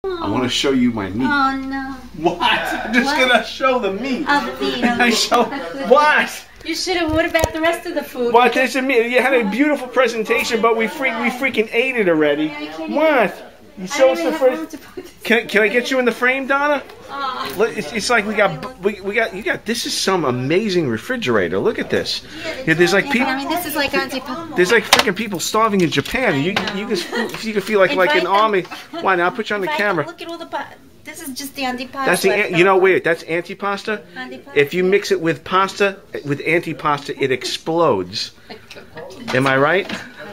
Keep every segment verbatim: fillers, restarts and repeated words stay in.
I want to show you my meat. Oh no. What? I'm just What? gonna show the meat. Oh, the meat. I show what? You should have. What about the rest of the food? What? There's a meat. You had a beautiful presentation, but we freak we freaking ate it already. What? You show us the first. Can can I get you in the frame, Donna? Oh. Look, it's, it's like we got we we got you got. This is some amazing refrigerator. Look at this. Yeah, there's like people. I mean, this is like anti-pop. There's like freaking people starving in Japan. You you can you can feel like like an army. Why now? I'll put you on the camera. Look at all the. This is just the antipasta. That's the you know wait that's antipasta. Antipasta. If you mix it with pasta with antipasta, it explodes. Am I right?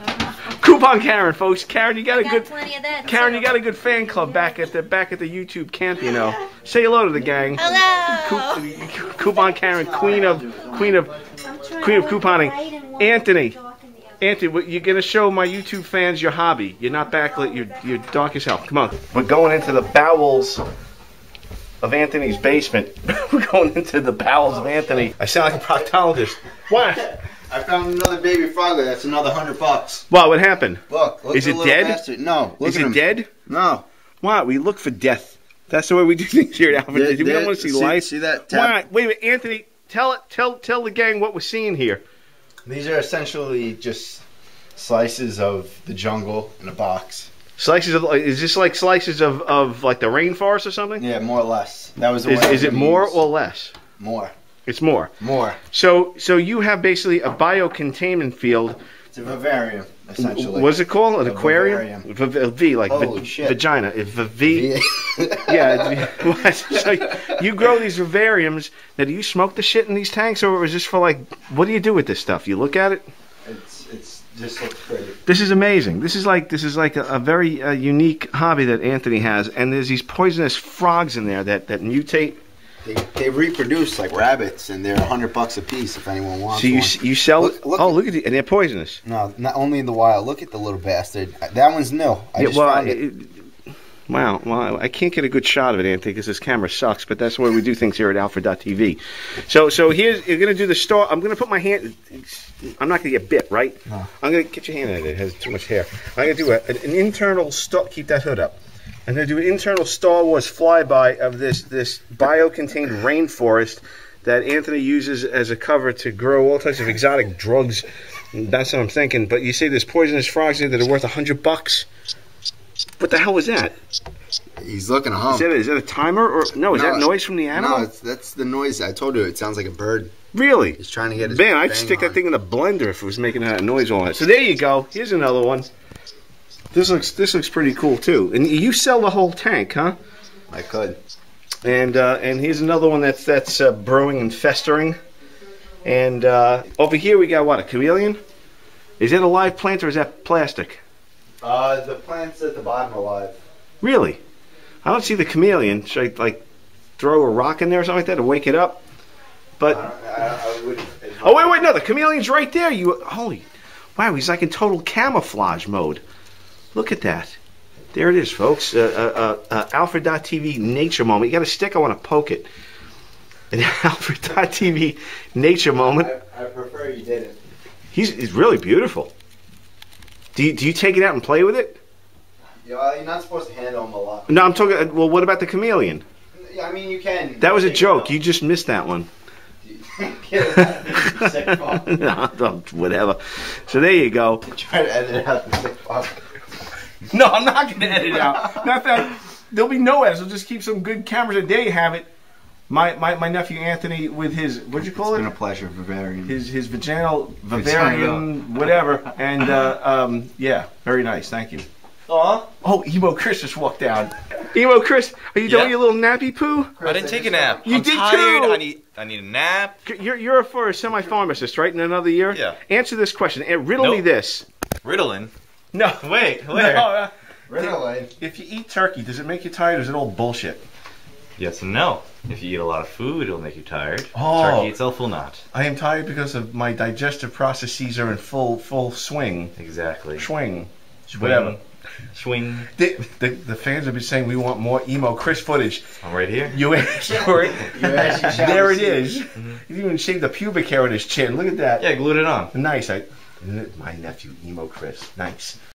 Coupon Karen, folks. Karen, you got a got good plenty of that, Karen, too. you got a good fan club back at the back at the YouTube camp. You know, say hello to the gang. Hello. Coup- Coupon Karen, queen of queen of queen of couponing. Anthony, Anthony, what- you're gonna show my YouTube fans your hobby. You're not backlit. You're you're dark as hell. Come on, we're going into the bowels of Anthony's basement. We're going into the bowels of Anthony. I sound like a proctologist. What? I found another baby frog. That's another hundred bucks. What? What happened? Look, look Is at it the little dead? bastard. No. Look Is at it him. dead? No. Why? We look for death. That's the way we do things here at Alfred. There- we don't there- want to see, see- life. see that Why? tab? Wait a minute, Anthony. Tell it. Tell tell the gang what we're seeing here. These are essentially just slices of the jungle in a box. Slices of. Is this like slices of, of like the rainforest or something? Yeah, more or less. That was the Is, one I is it was more gonna use. or less? More? It's more. More. So so you have basically a biocontainment field. It's a vivarium, essentially. What's it called? An A aquarium? vivarium. V, v, v like Holy v, shit. vagina. If v, v yeah. It's, so you grow these vivariums. Now, do you smoke the shit in these tanks, or is this for like? What do you do with this stuff? You look at it. It's it's just looks pretty. This is amazing. This is like this is like a, a very uh, unique hobby that Anthony has, and there's these poisonous frogs in there that, that mutate. They, they reproduce like rabbits, and they're a hundred bucks a piece if anyone wants So you one. s- you sell? Look- look oh, at- look at the and they're poisonous. No, not only in the wild. Look at the little bastard. That one's new. I Yeah, just well, found it. it- wow, wow, I can't get a good shot of it, Anthony, because this camera sucks. But that's the way we do things here at Alfred dot T V. So so here's you're gonna do the star. I'm gonna put my hand. I'm not gonna get bit, right? No. I'm gonna get your hand in it. It has too much hair. I'm gonna do a, an, an internal star. Keep that hood up. I'm going to do an internal Star Wars flyby of this this bio-contained rainforest that Anthony uses as a cover to grow all types of exotic drugs. That's what I'm thinking. But you say there's poisonous frogs in there that are worth a hundred bucks. What the hell was that? He's looking home. Is that, is that a timer or no? Is No, that noise from the animal? No, it's, that's the noise. I told you. It sounds like a bird. Really? He's trying to get his Man, I'd bang stick on. that thing in the blender if it was making that noise all that. So there you go. Here's another one. This looks this looks pretty cool too. And you sell the whole tank, huh? I could. And uh, and here's another one that's that's uh, brewing and festering. And uh, over here we got what, a chameleon? Is that a live plant or is that plastic? Uh, the plant's at the bottom alive. Really? I don't see the chameleon. Should I like throw a rock in there or something like that to wake it up? But I, don't, I, I wouldn't. oh wait wait no, the chameleon's right there. You holy wow, he's like in total camouflage mode. Look at that. There it is, folks. Uh, uh, uh, Alfred dot T V nature moment. You got a stick? I want to poke it. An Alfred dot T V nature moment. I, I prefer you did it. He's, he's really beautiful. Do you, do you take it out and play with it? Yeah, you're not supposed to handle them a lot. No, I'm talking. Well, what about the chameleon? I mean, you can. That was a take it joke. out. You just missed that one. Get it out of the sick fuck. No, no, whatever. So there you go. Try to edit out the sick fuck. No, I'm not going to edit it out. Matter of fact, there'll be no edits. I'll just keep some good cameras. There you have it. My my, my nephew Anthony with his, what'd you call It's it? been a pleasure, Vivarium. His his vaginal, Vivarium, whatever. And uh, um, yeah, very nice. Thank you. Aw. Oh, Emo Chris just walked down. Emo Chris, are you Yeah. doing your little nappy poo? I didn't take a nap. You I'm did tired. too. I need I need a nap. You're you're for a semi-pharmacist, right? In another year. Yeah. Answer this question. And riddle me Nope. this. Ritalin. No. Wait, where? No, uh, Really? if you eat turkey, does it make you tired or is it all bullshit? Yes and no. If you eat a lot of food, it'll make you tired. Oh. Turkey itself will not. I am tired because of my digestive processes are in full full swing. Exactly. Swing. Swing. Whatever. Swing. The, the, the fans have been saying we want more Emo Chris footage. I'm right here. You asked for it. You actually shall There it receive. is. He even shaved the pubic hair on his chin. Look at that. Yeah, glued it on. Nice. I, my nephew, Emo Chris. Nice.